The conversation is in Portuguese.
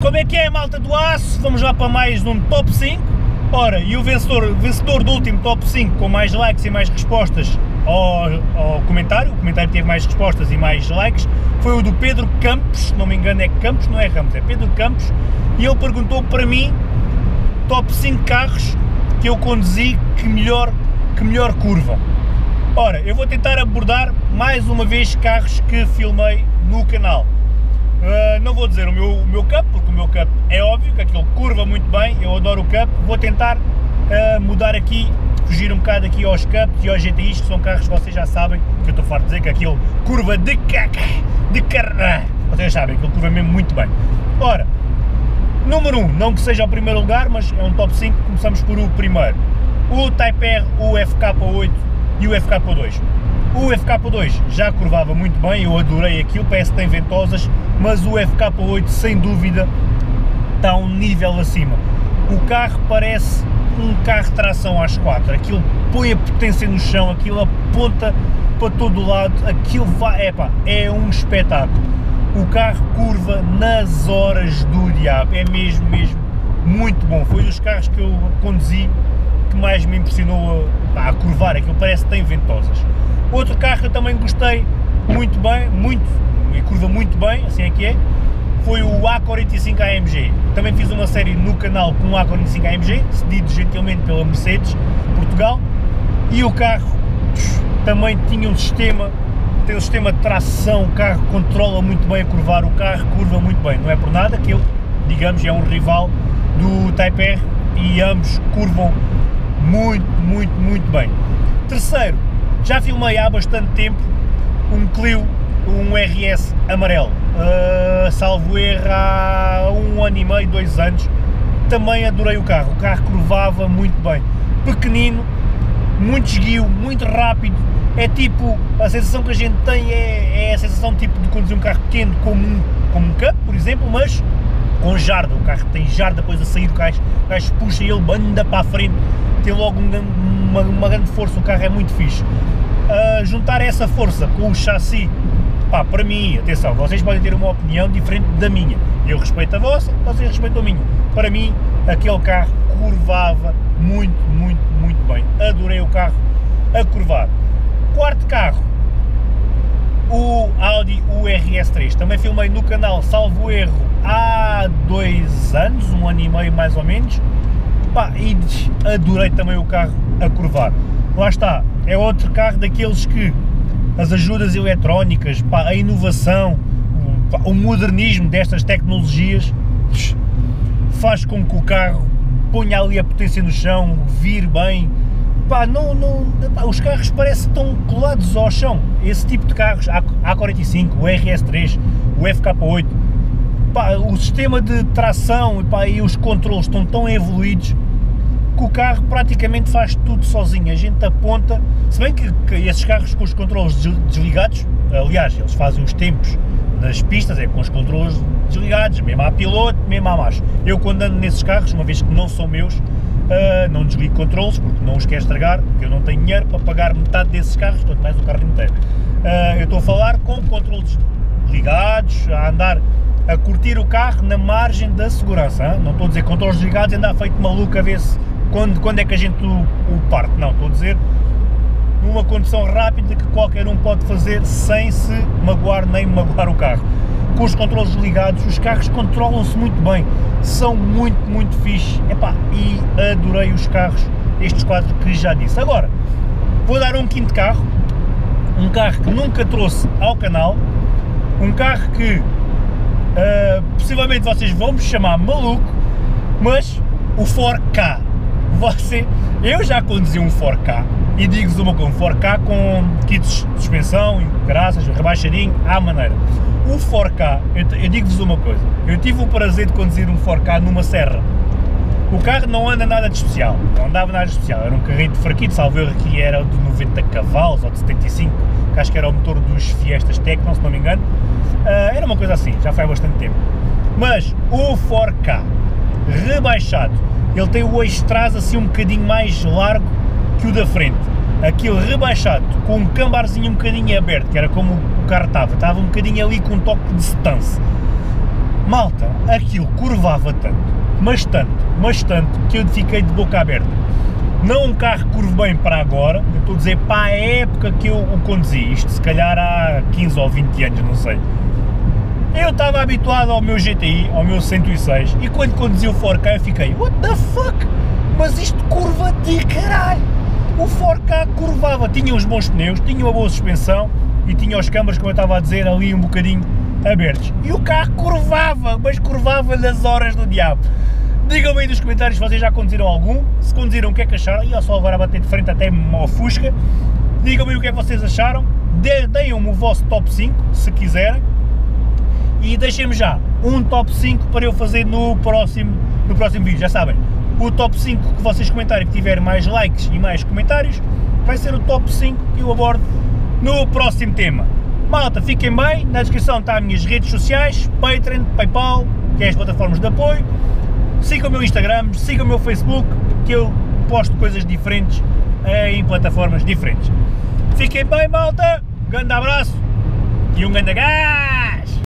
Como é que é, malta do aço? Vamos lá para mais um top 5. Ora, e o vencedor do último top 5 com mais likes e mais respostas ao comentário, o comentário teve mais respostas e mais likes, foi o do Pedro Campos, se não me engano é Campos, não é Ramos, é Pedro Campos, e ele perguntou para mim top 5 carros que eu conduzi que melhor curva. Ora, eu vou tentar abordar mais uma vez carros que filmei no canal. Não vou dizer o meu Cup, porque o meu Cup é óbvio que aquilo curva muito bem, eu adoro o Cup, vou tentar mudar aqui, fugir um bocado aqui aos Cups e aos GTIs, que são carros que vocês já sabem, que eu estou farto de dizer que aquilo curva de carro, vocês sabem, aquilo curva mesmo muito bem. Ora, número 1, não que seja o primeiro lugar, mas é um top 5, começamos por o primeiro, o Type R, o FK8 e o FK2. O FK2 já curvava muito bem, eu adorei aquilo, parece que tem ventosas, mas o FK8 sem dúvida está um nível acima. O carro parece um carro de tração às 4, aquilo põe a potência no chão, aquilo aponta para todo o lado, aquilo vai, é um espetáculo. O carro curva nas horas do diabo, é mesmo muito bom, foi dos carros que eu conduzi que mais me impressionou a curvar, aquilo parece que tem ventosas. Outro carro que eu também gostei muito bem, e curva muito bem, assim é que é, foi o A45 AMG. Também fiz uma série no canal com o A45 AMG, cedido gentilmente pela Mercedes Portugal, e o carro também tinha tem um sistema de tração, o carro controla muito bem a curvar, o carro curva muito bem, não é por nada que ele, digamos, é um rival do Type R e ambos curvam muito bem. Terceiro, já filmei há bastante tempo um Clio, um RS amarelo, salvo erro há 1 ano e meio, 2 anos, também adorei o carro curvava muito bem, pequenino, muito esguio, muito rápido, é tipo, a sensação que a gente tem é a sensação tipo de conduzir um carro pequeno como um Cup, por exemplo, mas com jarda, o carro tem jarda depois a sair do caixa, o gajo puxa e ele anda para a frente, tem logo uma grande força, o carro é muito fixe. Juntar essa força com o chassi, para mim, atenção, vocês podem ter uma opinião diferente da minha, eu respeito a vossa, vocês respeitam a minha, para mim aquele carro curvava muito bem, adorei o carro a curvar. Quarto carro, o Audi RS3, também filmei no canal, salvo erro, há 2 anos, 1 ano e meio mais ou menos, e adorei também o carro a curvar. Lá está, é outro carro daqueles que as ajudas eletrónicas, a inovação, o modernismo destas tecnologias faz com que o carro ponha ali a potência no chão, vire bem, os carros parecem que estão colados ao chão, esse tipo de carros, A45, o RS3, o FK8, o sistema de tração e os controles estão tão evoluídos que o carro praticamente faz tudo sozinho, a gente aponta, se bem que esses carros com os controles desligados, aliás, eles fazem os tempos nas pistas, com os controles desligados, mesmo à piloto, mesmo à marcha. Eu quando ando nesses carros, uma vez que não são meus, não desligo controles, porque não os quero estragar, porque eu não tenho dinheiro para pagar metade desses carros, quanto mais o carro inteiro. Eu estou a falar com controles ligados, a andar, a curtir o carro na margem da segurança, não estou a dizer controles desligados e andar feito maluco a ver se quando é que a gente o parte, não, estou a dizer numa condução rápida que qualquer um pode fazer sem se magoar nem magoar o carro. Com os controles ligados, os carros controlam-se muito bem, são muito fixe, e adorei os carros, estes 4 que já disse. Agora, vou dar um quinto carro, um carro que nunca trouxe ao canal, um carro que possivelmente vocês vão me chamar maluco, mas o 4K. Eu já conduzi um 4K e digo-vos uma coisa, um 4K com kits de suspensão, graças, rebaixadinho, à maneira. O 4K, eu digo-vos uma coisa, eu tive o prazer de conduzir um 4K numa serra. O carro não anda nada de especial, não andava nada de especial, era um carrinho de fraquito, salvo erro que era de 90 cavalos ou de 75, que acho que era o motor dos Fiestas Tecno, se não me engano, era uma coisa assim, já faz bastante tempo. Mas o 4K rebaixado, ele tem o eixo de trás assim um bocadinho mais largo que o da frente, aquele rebaixado, com um cambarzinho um bocadinho aberto, que era como o carro estava um bocadinho ali com um toque de stance. Malta, aquilo curvava tanto, mas tanto, que eu fiquei de boca aberta. Não um carro que curve bem para agora, eu estou a dizer para a época que eu o conduzi, isto se calhar há 15 ou 20 anos, não sei. Eu estava habituado ao meu GTI, ao meu 106, e quando conduzi o 4K eu fiquei, what the fuck, mas isto curva de caralho. O 4K curvava, tinha uns bons pneus, tinha uma boa suspensão e tinha os câmaras, como eu estava a dizer, ali um bocadinho abertos. E o carro curvava, mas curvava nas horas do diabo. Digam-me aí nos comentários se vocês já conduziram algum, se conduziram o que é que acharam, e só agora a bater de frente até me ofusca. Digam-me o que é que vocês acharam, deem-me o vosso top 5, se quiserem, e deixem-me já um top 5 para eu fazer no próximo vídeo, já sabem. O top 5 que vocês comentarem, que tiver mais likes e mais comentários, vai ser o top 5 que eu abordo no próximo tema. Malta, fiquem bem, na descrição está as minhas redes sociais, Patreon, Paypal, que é as plataformas de apoio. Sigam o meu Instagram, sigam o meu Facebook, que eu posto coisas diferentes em plataformas diferentes. Fiquem bem, malta, um grande abraço e um grande gás!